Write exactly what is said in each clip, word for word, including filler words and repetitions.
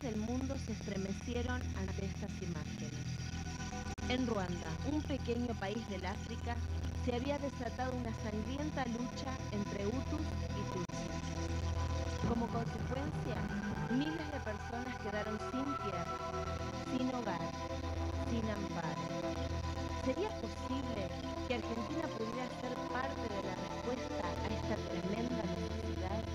del mundo se estremecieron ante estas imágenes. En Ruanda, un pequeño país del África, se había desatado una sangrienta lucha entre Hutus y Tutsis. Como consecuencia, miles de personas quedaron sin tierra, sin hogar, sin amparo. ¿Sería posible que Argentina pudiera ser parte de la respuesta a esta tremenda necesidad?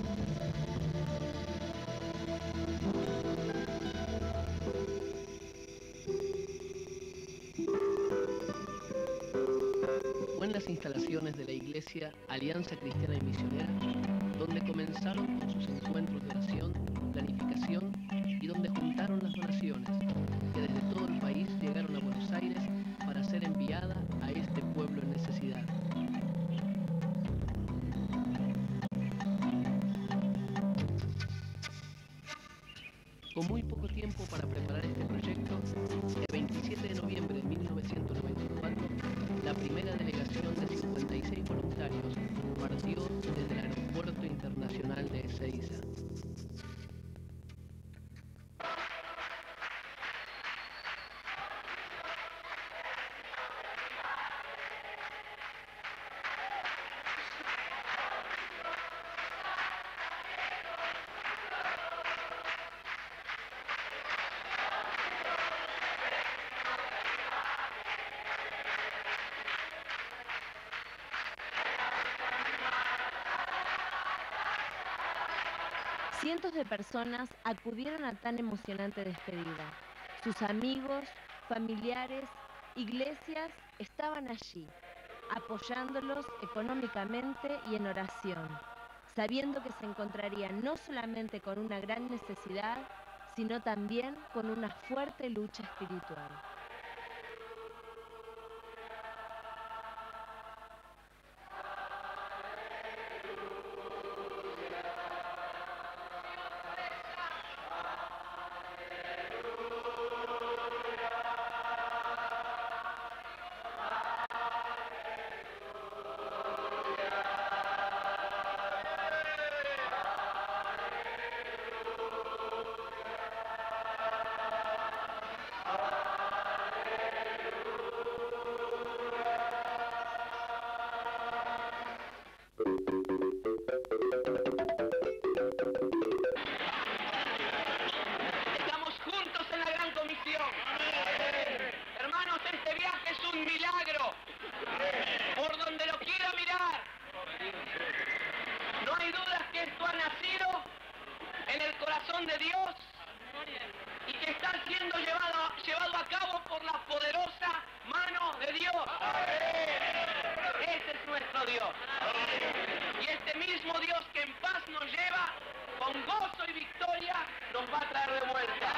Fue en las instalaciones de la Iglesia Alianza Cristiana y Misionera donde comenzaron con sus encuentros de oración, planificación y donde juntaron las donaciones que desde todo el país llegaron a Buenos Aires para ser enviada a este pueblo en necesidad. Con muy poco tiempo para preparar este proyecto, el veintisiete de noviembre de mil novecientos noventa y cuatro, la primera delegación de cincuenta y seis voluntarios partió desde el Aeropuerto Internacional de Ezeiza. Cientos de personas acudieron a tan emocionante despedida. Sus amigos, familiares, iglesias estaban allí, apoyándolos económicamente y en oración, sabiendo que se encontrarían no solamente con una gran necesidad, sino también con una fuerte lucha espiritual. Estamos juntos en la gran comisión. Hermanos, este viaje es un milagro. Por donde lo quiera mirar. No hay dudas que esto ha nacido en el corazón de Dios y que está siendo llevado, llevado a cabo por la poderosa mano de Dios. Ese es nuestro Dios. Y este mismo Dios que en paz nos lleva, con gozo y victoria, nos va a traer de vuelta.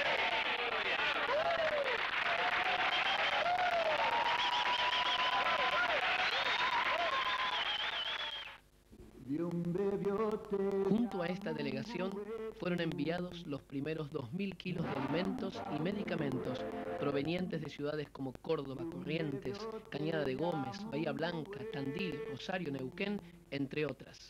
Junto a esta delegación fueron enviados los primeros dos mil kilos de alimentos y medicamentos provenientes de ciudades como Córdoba, Corrientes, Cañada de Gómez, Bahía Blanca, Tandil, Rosario, Neuquén, entre otras.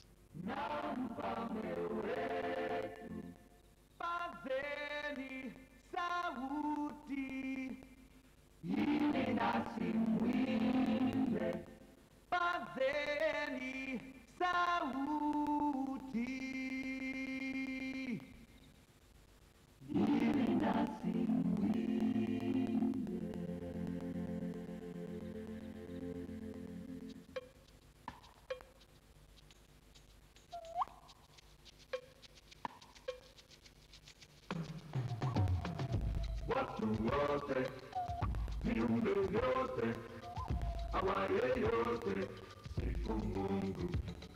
Watu wote, viumbe vyote, awaye yote, sifu Mungu.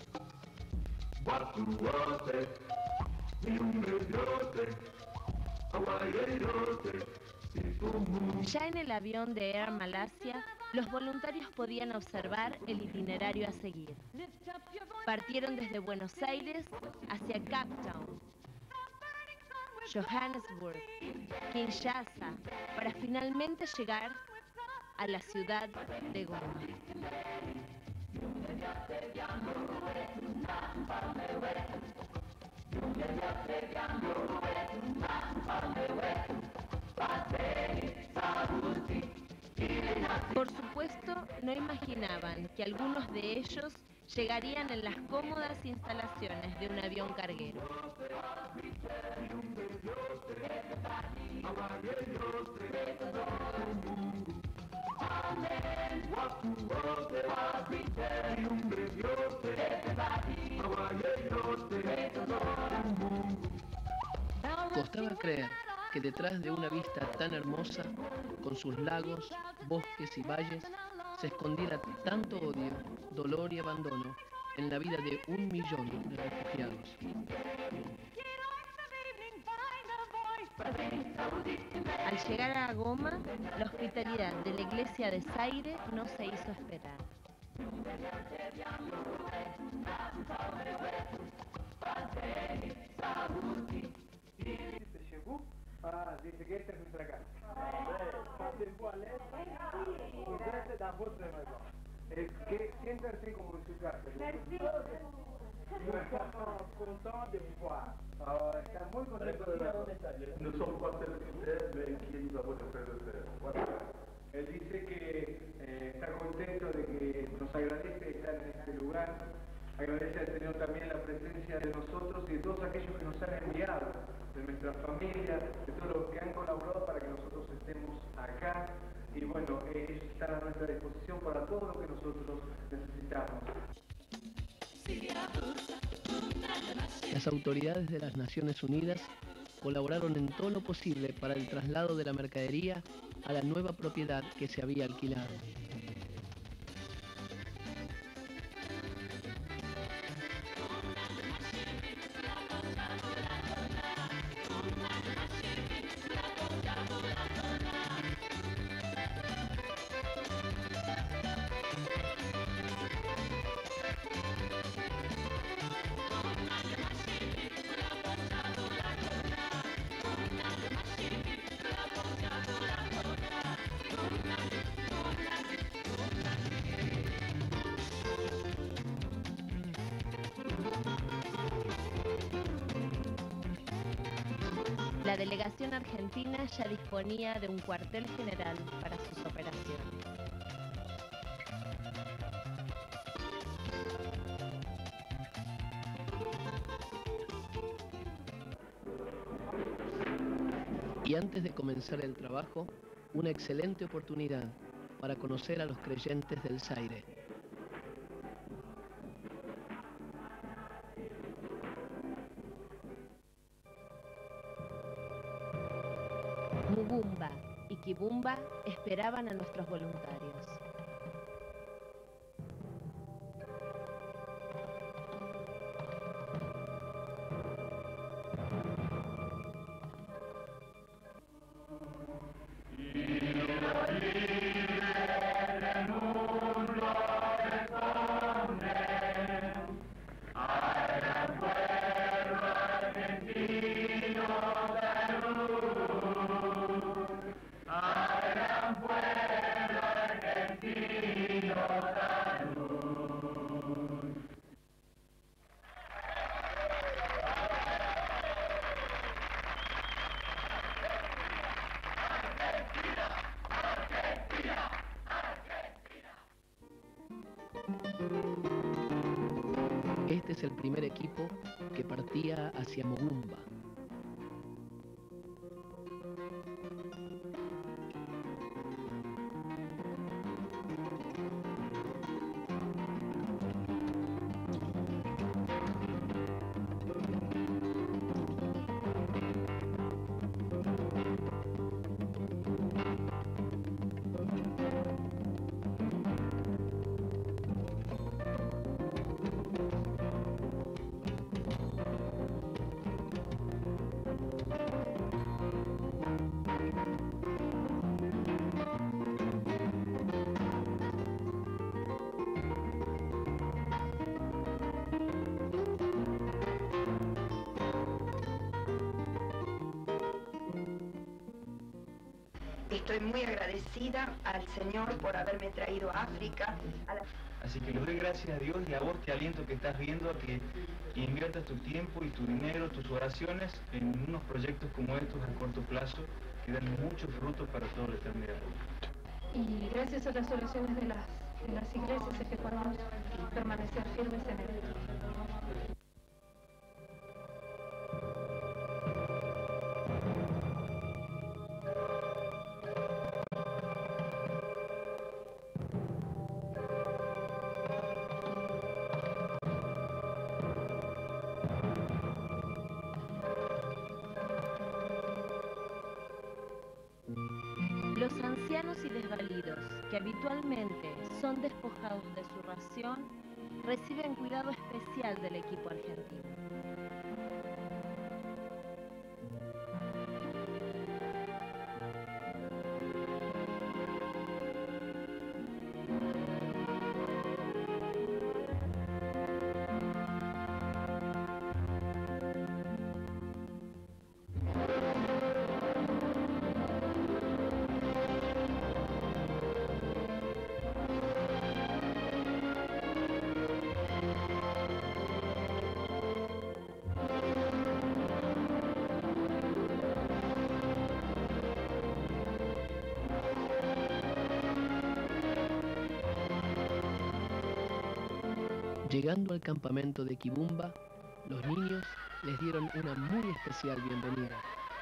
Watu wote, viumbe vyote, awaye yote, sifu Mungu. Ya en el avión de Air Malasia, los voluntarios podían observar el itinerario a seguir. Partieron desde Buenos Aires hacia Cape Town, Johannesburg, Kinshasa, para finalmente llegar a la ciudad de Goma. Por supuesto, no imaginaban que algunos de ellos llegarían en las cómodas instalaciones de un avión carguero. Costaba creer que detrás de una vista tan hermosa, con sus lagos, bosques y valles, se escondiera tanto odio, dolor y abandono en la vida de un millón de refugiados. Al llegar a Goma, la hospitalidad de la iglesia de Zaire no se hizo esperar. Ah, dice que esta es nuestra casa. Es que siéntanse como en su casa. Ah, está muy contento de verlo. Nous sommes pas satisfaits, mais inquiets de votre frère de faire. Él dice que eh, está contento de que nos agradece estar en este lugar, agradece al Señor también la presencia de nosotros y de todos aquellos que nos han enviado, de nuestra familia, de todos los que han colaborado para que nosotros estemos acá. Y bueno, eh, ellos están a nuestra disposición para todo lo que nosotros necesitamos. Las autoridades de las Naciones Unidas colaboraron en todo lo posible para el traslado de la mercadería a la nueva propiedad que se había alquilado. La delegación argentina ya disponía de un cuartel general para sus operaciones. Y antes de comenzar el trabajo, una excelente oportunidad para conocer a los creyentes del Zaire. Mugumba y Kibumba esperaban a nuestros voluntarios. Este es el primer equipo que partía hacia Mugumba. Estoy muy agradecida al Señor por haberme traído a África. A la... Así que le doy gracias a Dios y a vos, te aliento que estás viendo, a que y inviertas tu tiempo y tu dinero, tus oraciones en unos proyectos como estos a corto plazo que dan mucho fruto para toda la eternidad. Y gracias a las oraciones de las, de las iglesias es que podemos permanecer firmes en él. Los ancianos y desvalidos, que habitualmente son despojados de su ración, reciben cuidado especial del equipo argentino. Llegando al campamento de Quibumba, los niños les dieron una muy especial bienvenida.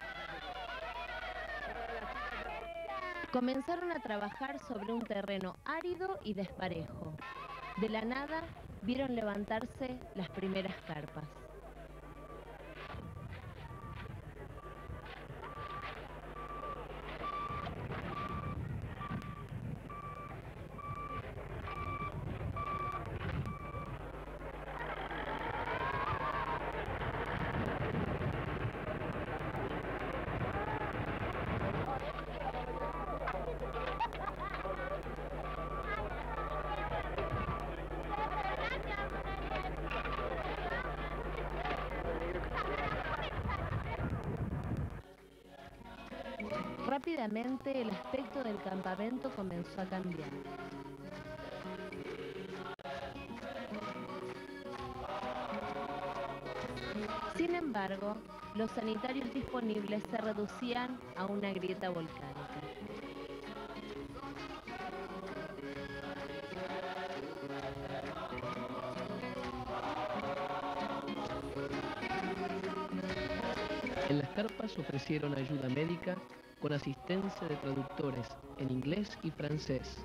Comenzaron a trabajar sobre un terreno árido y desparejo. De la nada, vieron levantarse las primeras carpas. Rápidamente el aspecto del campamento comenzó a cambiar. Sin embargo, los sanitarios disponibles se reducían a una grieta volcánica. En las carpas ofrecieron ayuda médica con asistencia de traductores en inglés y francés.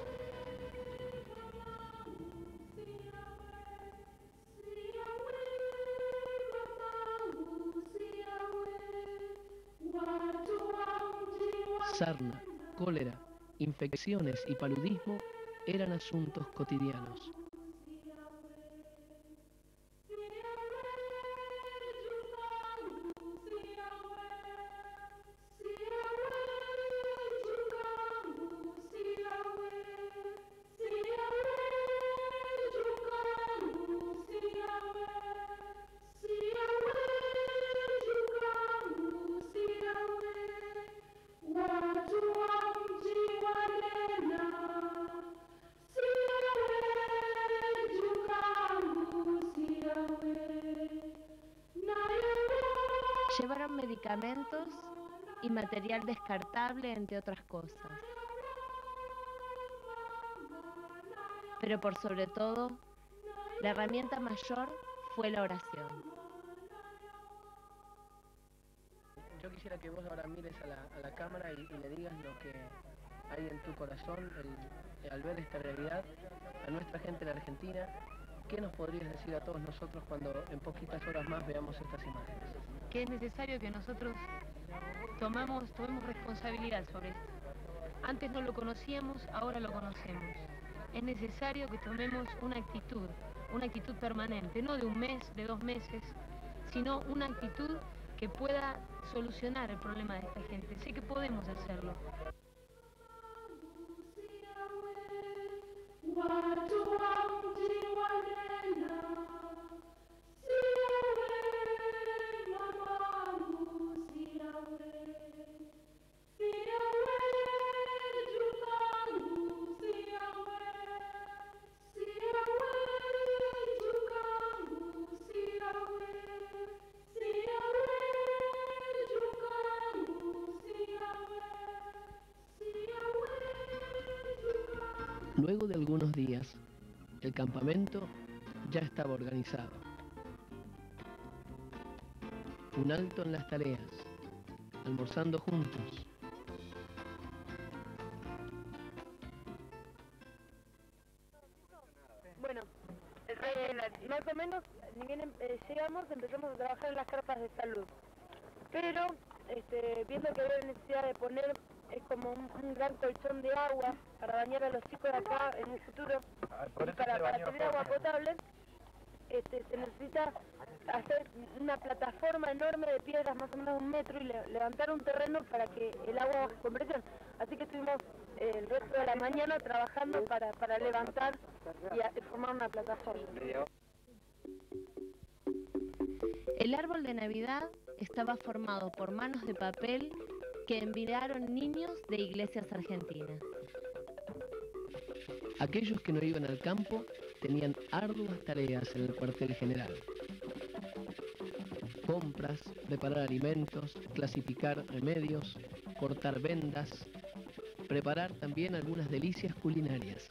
Sarna, cólera, infecciones y paludismo eran asuntos cotidianos. Llevaron medicamentos y material descartable, entre otras cosas. Pero por sobre todo, la herramienta mayor fue la oración. Yo quisiera que vos ahora mires a la, a la cámara y, y le digas lo que hay en tu corazón el, al ver esta realidad, a nuestra gente en Argentina. ¿Qué nos podrías decir a todos nosotros cuando en poquitas horas más veamos estas imágenes? Que es necesario que nosotros tomamos, tomemos responsabilidad sobre esto. Antes no lo conocíamos, ahora lo conocemos. Es necesario que tomemos una actitud, una actitud permanente, no de un mes, de dos meses, sino una actitud que pueda solucionar el problema de esta gente. Sé que podemos hacerlo. Luego de algunos días, el campamento ya estaba organizado. Un alto en las tareas, almorzando juntos. Bueno, eh, más o menos, ni bien eh, llegamos, empezamos a trabajar en las carpas de salud. Pero, este, viendo que había necesidad de poner, es como un, un gran colchón de agua para bañar a los chicos de acá en el futuro, Ah, por eso para, se para bañó tener agua Jorge. potable, este, se necesita hacer una plataforma enorme de piedras, más o menos de un metro, y le, levantar un terreno para que el agua baje con presión. Así que estuvimos eh, el resto de la mañana trabajando para, para levantar y a, formar una plataforma. El árbol de Navidad estaba formado por manos de papel que enviaron niños de iglesias argentinas. Aquellos que no iban al campo tenían arduas tareas en el cuartel general. Compras, preparar alimentos, clasificar remedios, cortar vendas, preparar también algunas delicias culinarias.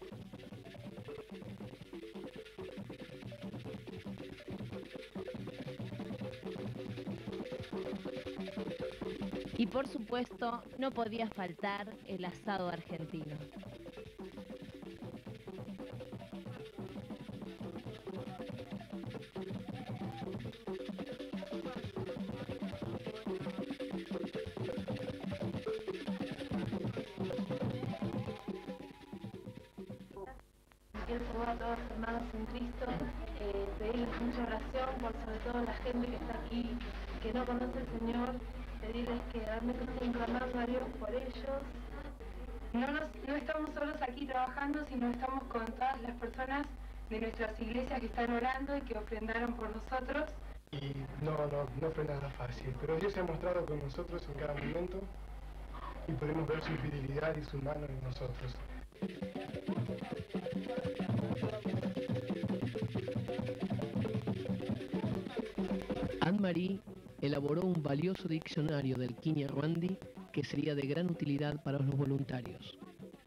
Y por supuesto, no podía faltar el asado argentino. Quiero saludar a todos los hermanos en Cristo, eh, pedirles mucha oración por sobre todo la gente que está aquí, que no conoce al Señor, pedirles que realmente estén clamando a Dios por ellos. No, nos, no estamos solos aquí trabajando, sino estamos con todas las personas de nuestras iglesias que están orando y que ofrendaron por nosotros. Y no, no, no fue nada fácil, pero Dios se ha mostrado con nosotros en cada momento y podemos ver su fidelidad y su mano en nosotros. Anne-Marie elaboró un valioso diccionario del Kinyarwandi que sería de gran utilidad para los voluntarios.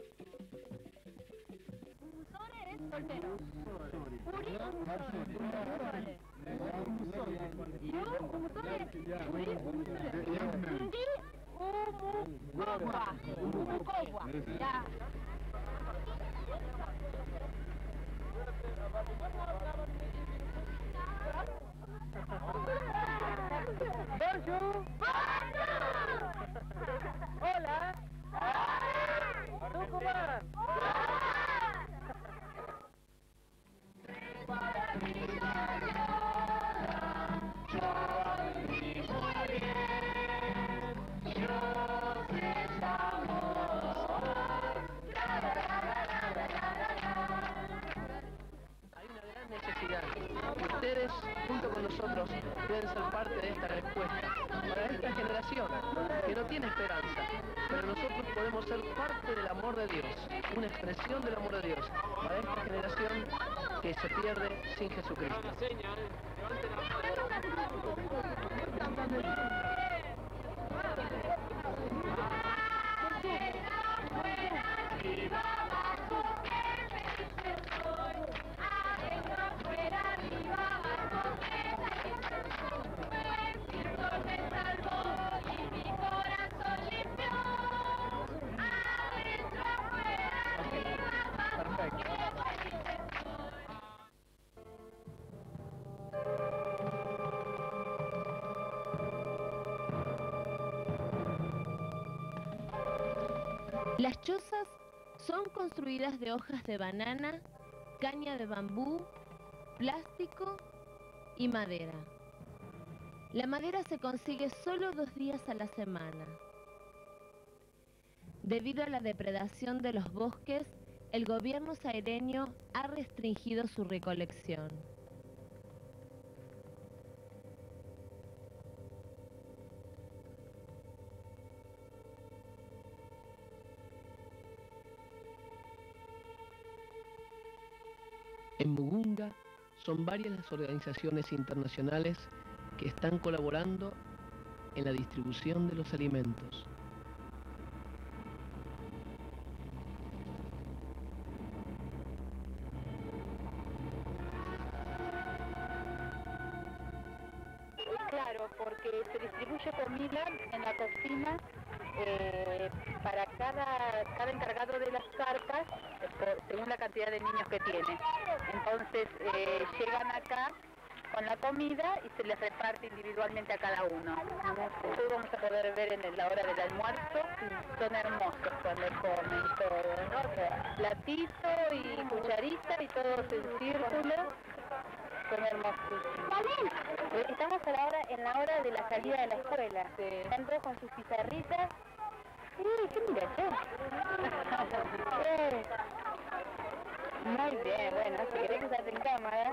Bonjour. Hola. Tucumán. Hay una gran necesidad. Ustedes, junto con nosotros, pueden ser parte de esta respuesta para esta generación que no tiene esperanza, pero nosotros podemos ser parte del amor de Dios, una expresión del amor de Dios para esta generación que se pierde sin Jesucristo. Las chozas son construidas de hojas de banana, caña de bambú, plástico y madera. La madera se consigue solo dos días a la semana. Debido a la depredación de los bosques, el gobierno saireño ha restringido su recolección. En Mugunga son varias las organizaciones internacionales que están colaborando en la distribución de los alimentos. eh, se distribuye comida en la cocina eh, para cada, cada encargado de las carpas, eh, por, según la cantidad de niños que tiene. Entonces eh, llegan acá con la comida y se les reparte individualmente a cada uno. Eso vamos a poder ver en la hora del almuerzo. Son hermosos cuando comen todo, ¿no? Platito y cucharita y todos en círculo. Son hermosísimos. Estamos a la hora, en la hora de la salida de la escuela. Están todos con sus pizarritas. Sí, ¿qué mira, che? Muy bien, bueno, si querés usarte en cámara.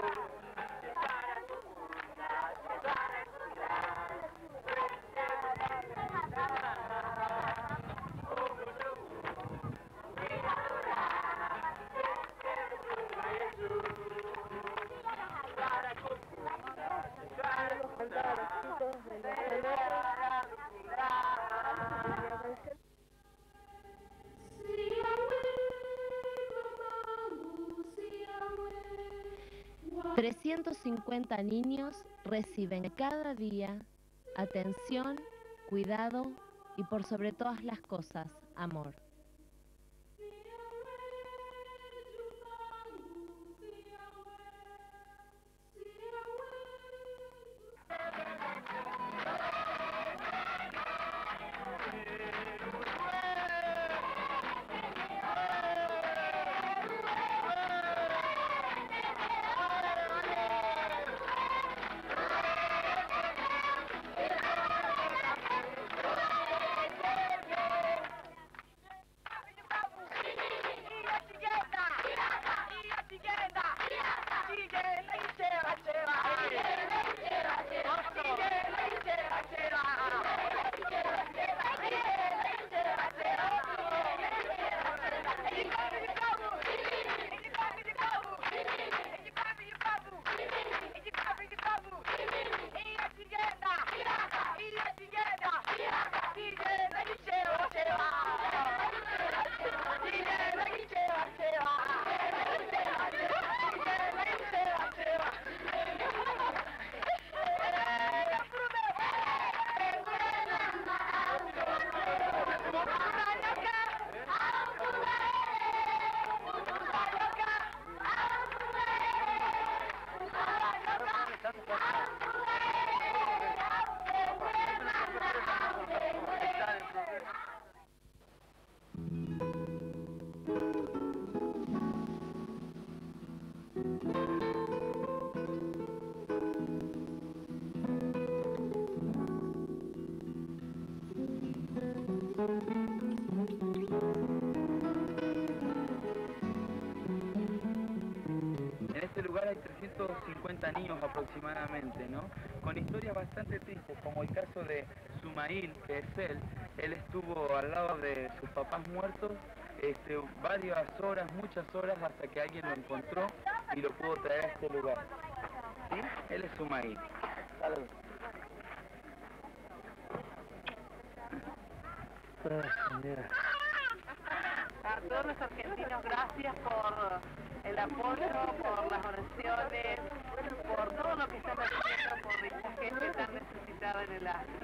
trescientos cincuenta niños reciben cada día atención, cuidado y por sobre todas las cosas, amor. En este lugar hay trescientos cincuenta niños aproximadamente, ¿no? Con historias bastante tristes, como el caso de Sumail, que es él. Él estuvo al lado de sus papás muertos este, varias horas, muchas horas, hasta que alguien lo encontró y lo pudo traer a este lugar. ¿Sí? Él es Sumail. Salud. A todos los argentinos, gracias por el apoyo, por las oraciones, por todo lo que están haciendo por esta gente tan necesitada en el África.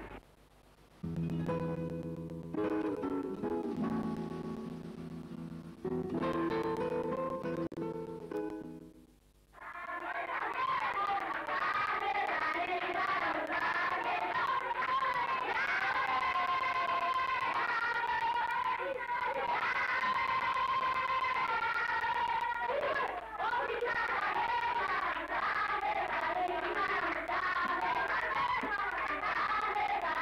Dale, dale, dale, dale, dale, dale, dale, dale, dale, dale,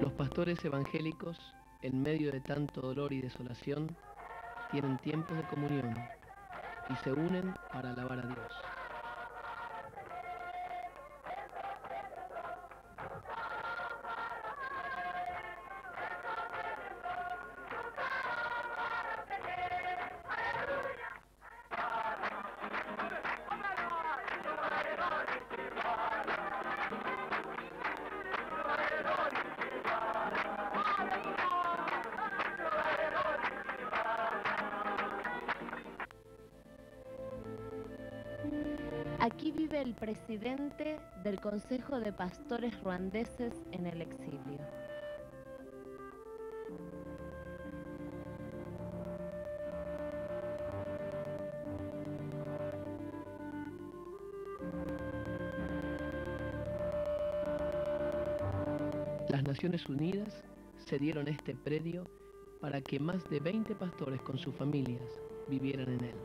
Los pastores evangélicos, en medio de tanto dolor y desolación, tienen tiempos de comunión y se unen para alabar a Dios. Aquí vive el presidente del Consejo de Pastores Ruandeses en el exilio. Las Naciones Unidas cedieron este predio para que más de veinte pastores con sus familias vivieran en él.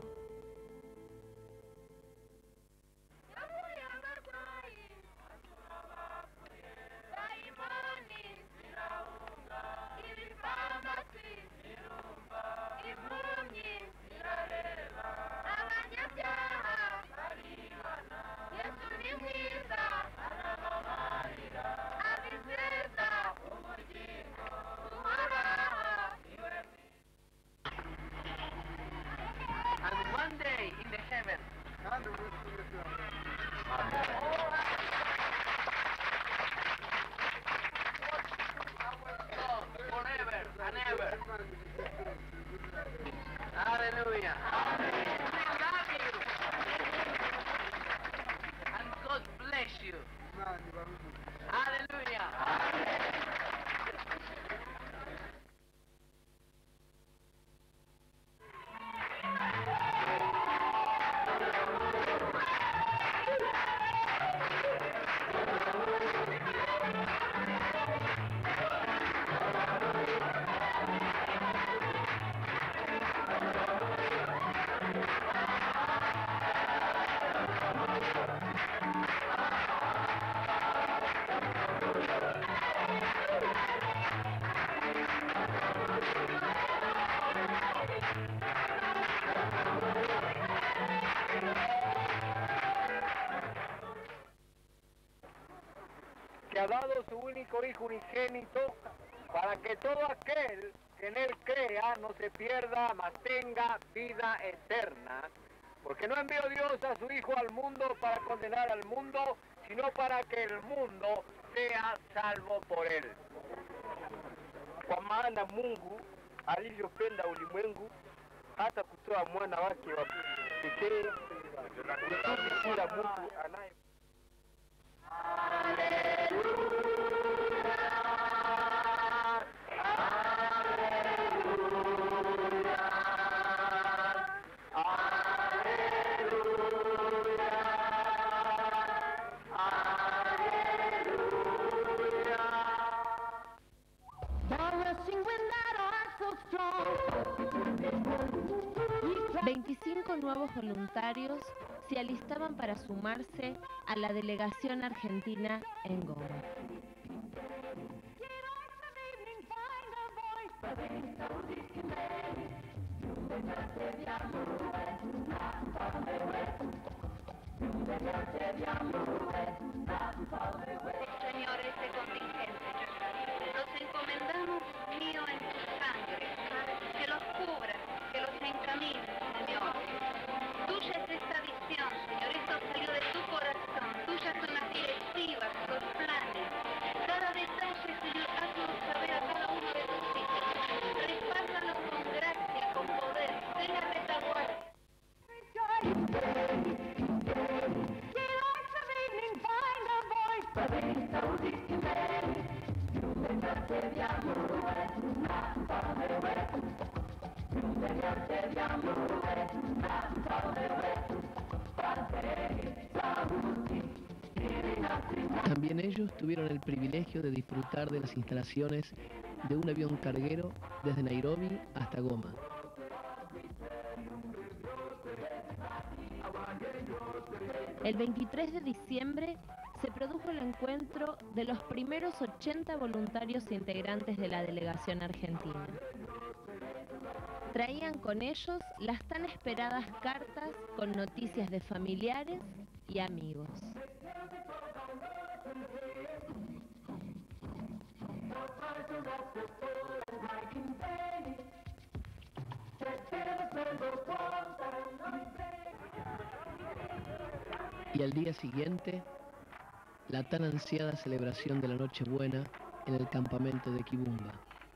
And one day in the heaven, forever and ever. Hallelujah. We love you. And God bless you. Hallelujah. Que ha dado su único Hijo unigénito, para que todo aquel que en él crea no se pierda, mas tenga vida eterna. Porque no envió Dios a su Hijo al mundo para condenar al mundo, sino para que el mundo sea salvo por él. Kwa maana Mungu alivyopenda ulimwengu hata kutoa mwana wake wa pekee kusudi kila mtu anaye veinticinco nuevos voluntarios se alistaban para sumarse a la delegación argentina en Goma. Señor, este contingente, los encomendamos mío en tu sangre, que los cubra, que los encamine, Señor. Tuya es esta visión, Señor, esto salió de tu corazón, tuyas son las directivas, los planes. Cada detalle, Señor, hazlo saber a cada uno de tus hijos. Respárdalo con gracia, con poder, ten la retaguardia. También ellos tuvieron el privilegio de disfrutar de las instalaciones de un avión carguero desde Nairobi hasta Goma. El veintitrés de diciembre se produjo el encuentro de los primeros ochenta voluntarios integrantes de la delegación argentina. Traían con ellos las tan esperadas cartas con noticias de familiares y amigos. Y al día siguiente, la tan ansiada celebración de la Nochebuena en el campamento de Kibumba.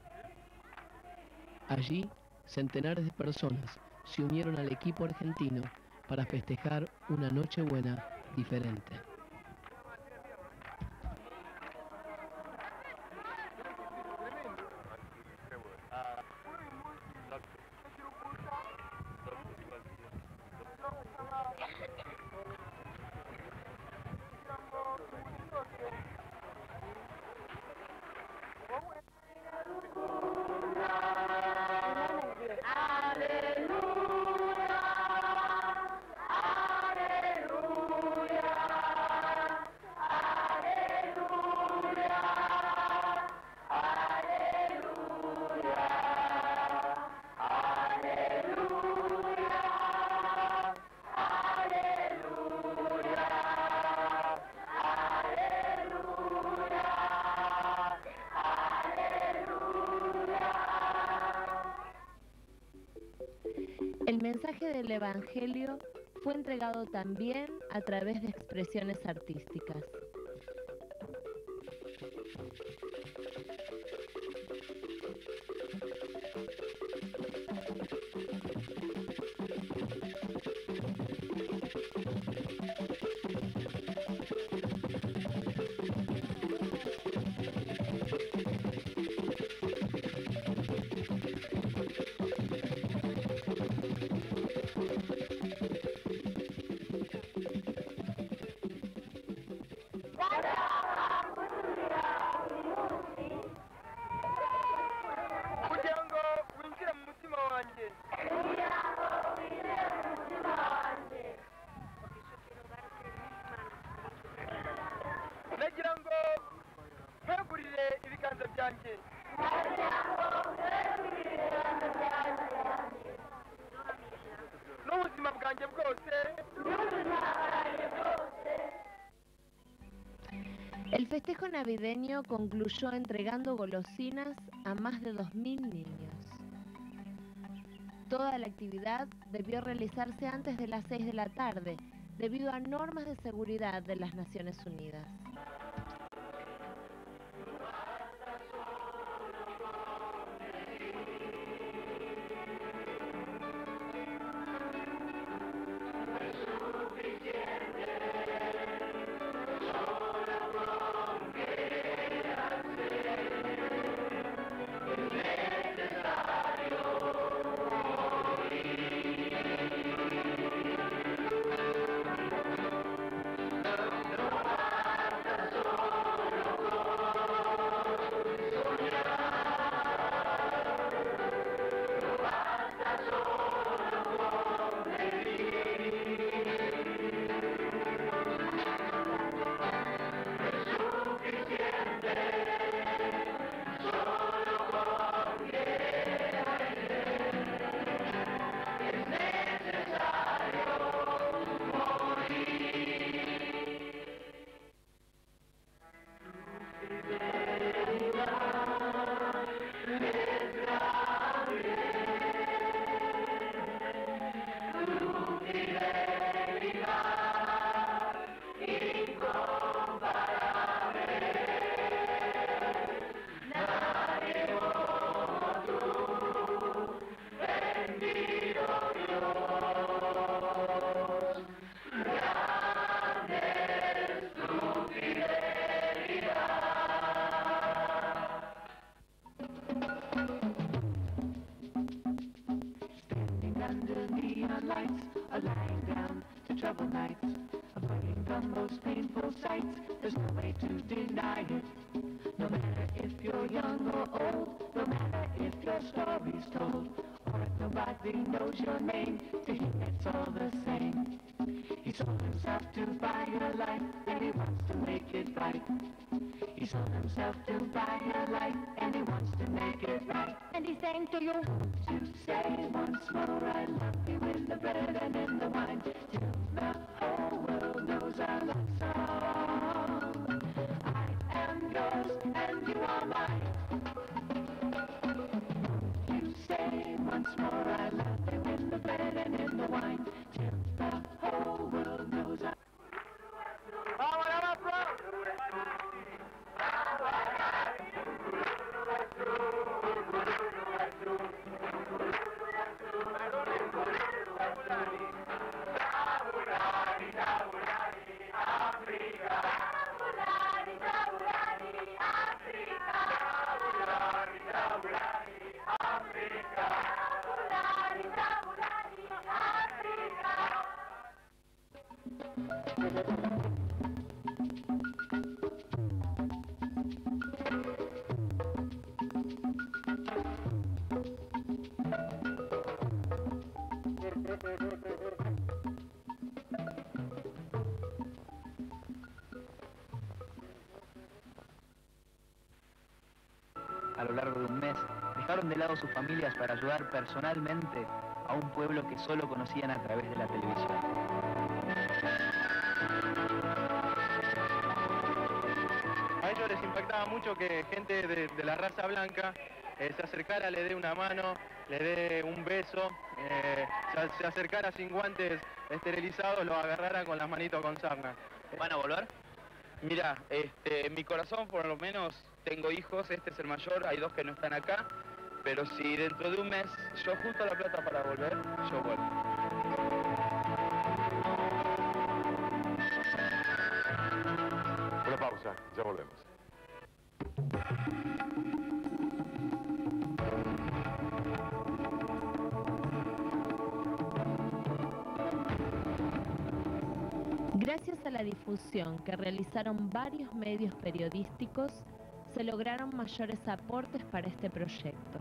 Allí, centenares de personas se unieron al equipo argentino para festejar una Nochebuena diferente. El mensaje del Evangelio fue entregado también a través de expresiones artísticas. El festejo navideño concluyó entregando golosinas a más de dos mil niños. Toda la actividad debió realizarse antes de las seis de la tarde, debido a normas de seguridad de las Naciones Unidas. Nobody knows your name, to him it's all the same. He sold himself to buy your life, and he wants to make it right. He sold himself to buy your life, and he wants to make it right. And he's saying to you, to say once more I love you in the bread and in the wine, till the whole world knows our love song. I am yours, and you are mine. You say once more I love you in the bread and in the wine, till the whole world knows our ¡Vamos a la plaza! A lo largo de un mes, dejaron de lado sus familias para ayudar personalmente a un pueblo que solo conocían a través de la televisión. A ellos les impactaba mucho que gente de, de la raza blanca eh, se acercara, le dé una mano, le dé un beso, eh, se, se acercara sin guantes esterilizados, lo agarrara con las manitos con sarna. ¿Van a volver? Mira, este, en mi corazón por lo menos tengo hijos, este es el mayor, hay dos que no están acá, pero si dentro de un mes yo junto la plata para volver, yo vuelvo. Una pausa, ya volvemos. Gracias a la difusión que realizaron varios medios periodísticos, se lograron mayores aportes para este proyecto.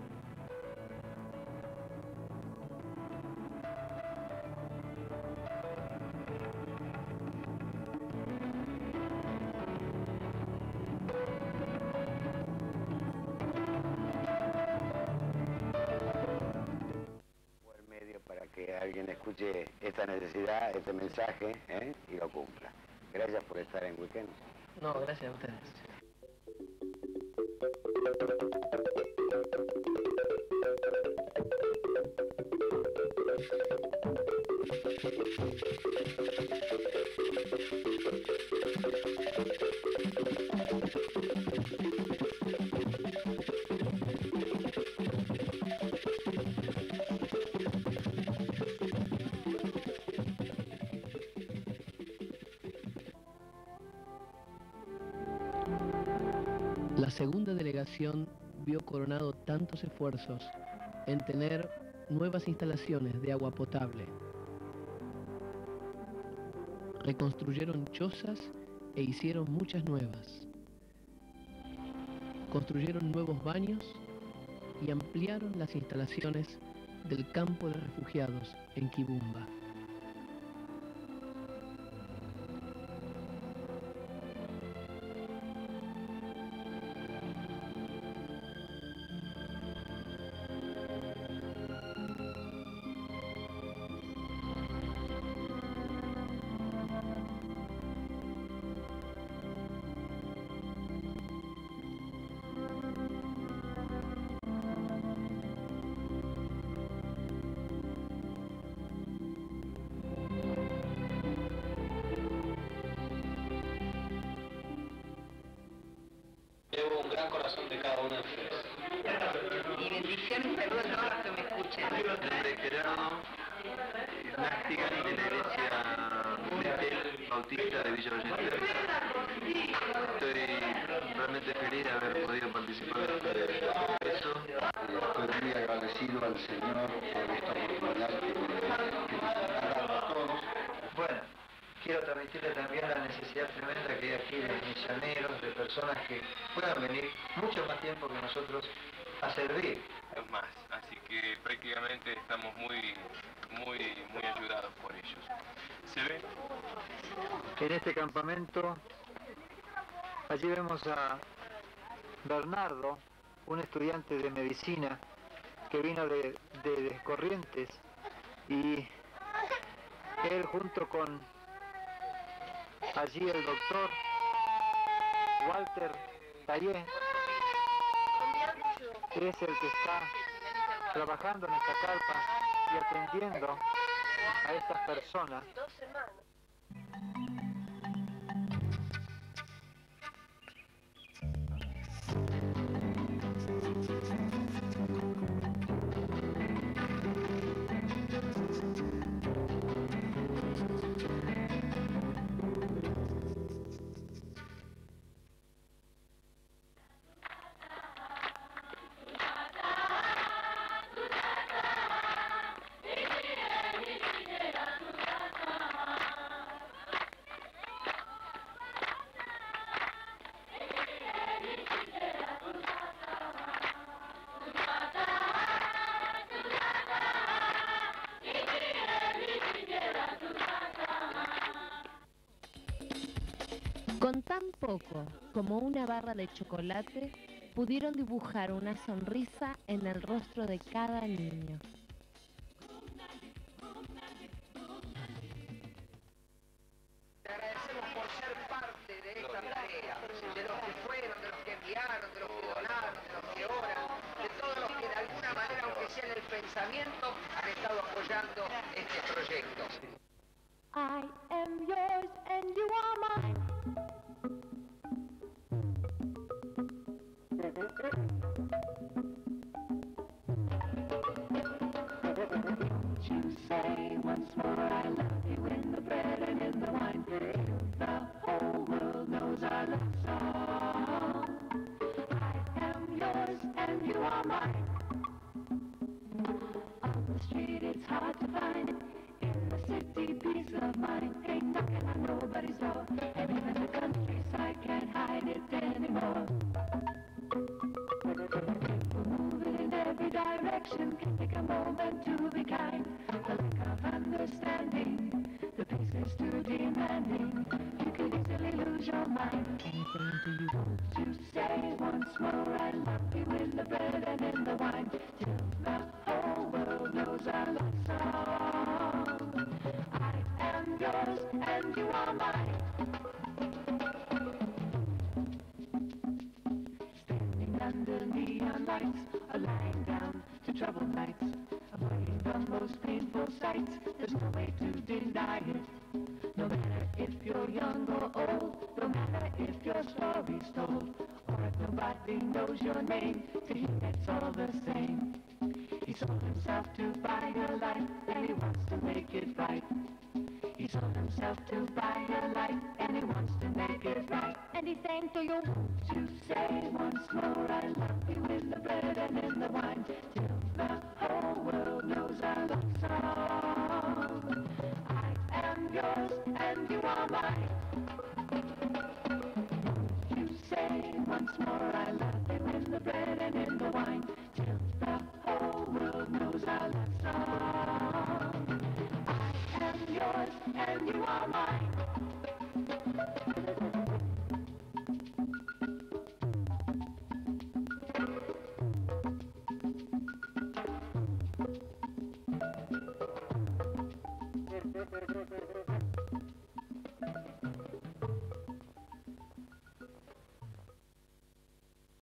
Buen medio para que alguien escuche esta necesidad, este mensaje, ¿eh? y lo cumpla. Gracias por estar en Weekend. No, gracias a ustedes. La segunda delegación vio coronado tantos esfuerzos en tener nuevas instalaciones de agua potable. Reconstruyeron chozas e hicieron muchas nuevas. Construyeron nuevos baños y ampliaron las instalaciones del campo de refugiados en Kibumba. Llevo un gran corazón de cada uno de ustedes. Y bendiciones y saludos a todos los que me escuchan. Desde Gerardo Nástiga de la iglesia Betel Bautista de Villa Ballester. Estoy realmente feliz de haber podido participar de eso. Estoy muy agradecido al Señor por esta oportunidad que nos ha dado a todos. Bueno, quiero transmitirle también la necesidad tremenda que hay aquí de misioneros, de personas que puedan venir mucho más tiempo que nosotros a servir proyectos más, así que prácticamente estamos muy, muy, muy ayudados por ellos. ¿Se ve? En este campamento, allí vemos a Bernardo, un estudiante de medicina que vino de, de Corrientes, y él junto con allí el doctor Walter Tallé es el que está trabajando en esta carpa y atendiendo a estas personas. Con tan poco como una barra de chocolate, pudieron dibujar una sonrisa en el rostro de cada niño. Te agradecemos por ser parte de esta tarea, de los que fueron, de los que enviaron, de los que donaron, de los que oran, de todos los que de alguna manera, aunque sea en el pensamiento, han estado apoyando este proyecto. I am yours and you are mine. Won't you say once more I love you in the bread and in the wine? The whole world knows our love song. I am yours and you are mine. On the street it's hard to find. In the city peace of mind ain't knocking on nobody's door. And even the countryside can't hide it anymore. Moving in every direction, take a moment to be kind. The lack of understanding, the peace is too demanding. You could easily lose your mind. Anything do you want to say once more? I love you in the bread and in the wine, till the whole world knows our love song. I am yours and you are mine. Under neon lights, a lying down to troubled nights, avoiding the most painful sights. There's no way to deny it. No matter if you're young or old, no matter if your story's told, or if nobody knows your name, to him it's all the same. He sold himself to buy your life, and he wants to make it right. He sold himself to buy your life, and he wants to make it right. And he's saying to you, won't you say once more I love you in the bread and in the wine, till the whole world knows our love song. I am yours and you are mine. Won't you say once more I love you in the bread and in the wine, till the whole world knows our love song. I am yours and you are mine. Thank you.